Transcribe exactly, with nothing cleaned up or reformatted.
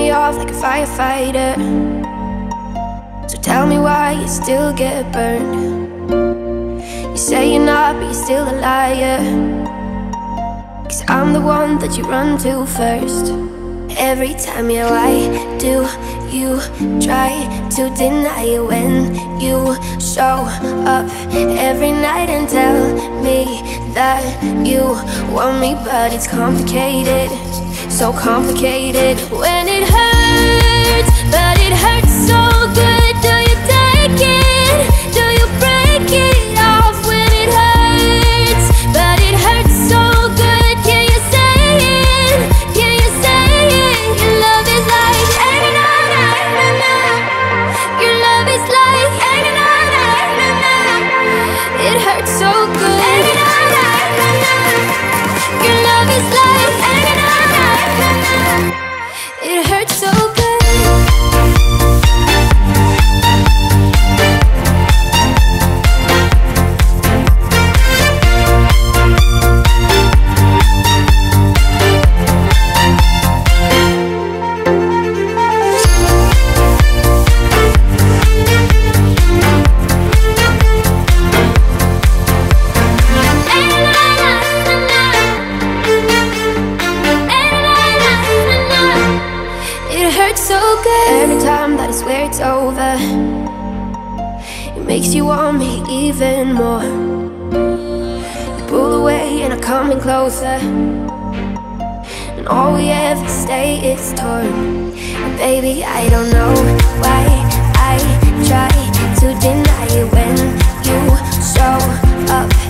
me off like a firefighter. So tell me why you still get burned. You say you're not, but you're still a liar. Cause I'm the one that you run to first. Every time, yeah, why do you try to deny it when you show up every night and tell me that you want me? But it's complicated, so complicated. When it hurts, but it hurts so good. Do you take it? Do you break it off when it hurts? But it hurts so good. Can you say it? Can you say it? Your love is like na na na na. Your love is like na na na na. It hurts so good. Na na na na. Your love is like na na na na. It hurts so good. Every time that I swear it's over, it makes you want me even more. You pull away and I'm coming closer, and all we ever stay is torn. And baby, I don't know why I try to deny it when you show up